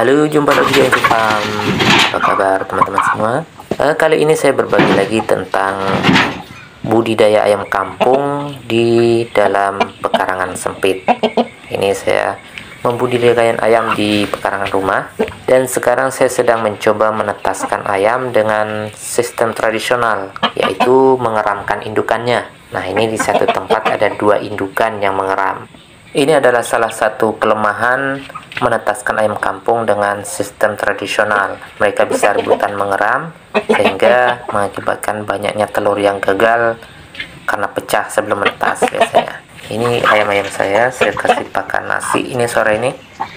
Halo, jumpa lagi di Farm. Apa kabar teman-teman semua? Kali ini saya berbagi lagi tentang budidaya ayam kampung di dalam pekarangan sempit. Ini saya membudidayakan ayam di pekarangan rumah, dan sekarang saya sedang mencoba menetaskan ayam dengan sistem tradisional, yaitu mengeramkan indukannya. Nah, ini di satu tempat ada 2 indukan yang mengeram. Ini adalah salah satu kelemahan menetaskan ayam kampung dengan sistem tradisional. Mereka bisa rebutan mengeram, sehingga mengakibatkan banyaknya telur yang gagal karena pecah sebelum menetas biasanya. Ini ayam-ayam saya kasih pakan nasi. Ini sore ini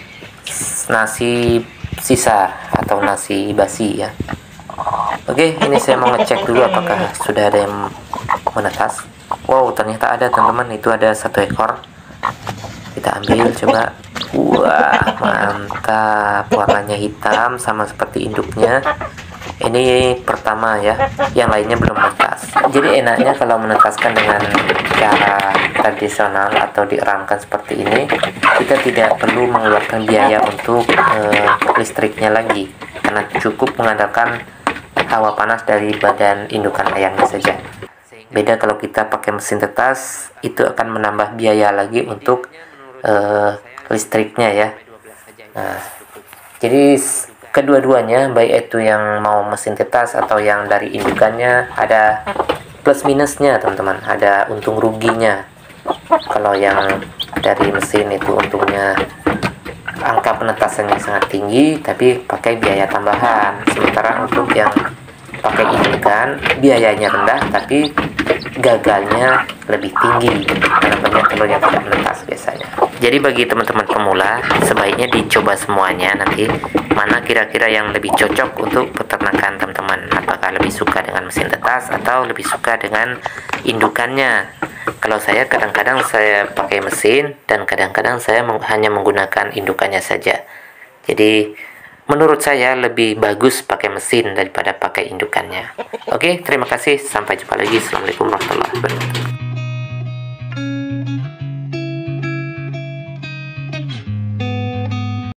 nasi sisa atau nasi basi ya. Oke, ini saya mau ngecek dulu apakah sudah ada yang menetas. Wow, ternyata ada teman-teman, itu ada 1 ekor. Kita ambil coba. Wah, mantap, warnanya hitam sama seperti induknya. Ini pertama ya, yang lainnya belum menetas. Jadi enaknya kalau menetaskan dengan cara tradisional atau dieramkan seperti ini, kita tidak perlu mengeluarkan biaya untuk listriknya lagi, karena cukup mengandalkan hawa panas dari badan indukan ayamnya saja. Beda kalau kita pakai mesin tetas, itu akan menambah biaya lagi untuk listriknya ya. Nah, jadi kedua-duanya, baik itu yang mau mesin tetas atau yang dari indukannya, ada plus minusnya teman-teman, ada untung ruginya. Kalau yang dari mesin itu untungnya angka penetasannya sangat tinggi, tapi pakai biaya tambahan. Sementara untuk yang pakai indukan, biayanya rendah tapi gagalnya lebih tinggi karena banyak telur yang tidak menetas biasanya. Jadi bagi teman-teman pemula, sebaiknya dicoba semuanya, nanti mana kira-kira yang lebih cocok untuk peternakan teman-teman. Apakah lebih suka dengan mesin tetas atau lebih suka dengan indukannya. Kalau saya kadang-kadang saya pakai mesin, dan kadang-kadang saya hanya menggunakan indukannya saja. Jadi menurut saya lebih bagus pakai mesin daripada pakai indukannya. Oke, terima kasih. Sampai jumpa lagi. Assalamualaikum warahmatullahi wabarakatuh.